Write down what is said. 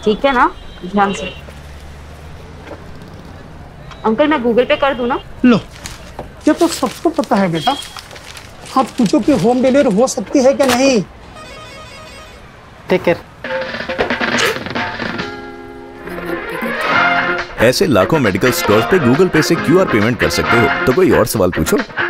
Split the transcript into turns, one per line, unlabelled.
ठीक है ना, ध्यान से। अंकल मैं गूगल पे कर दूं ना?
लो, ये तो सबको पता है बेटा। आप पूछो कि होम डिलीवरी हो सकती है क्या नहीं।
Take care.
ऐसे लाखों मेडिकल स्टोर्स पे गूगल पे से क्यूआर पेमेंट कर सकते हो, तो कोई और सवाल पूछो।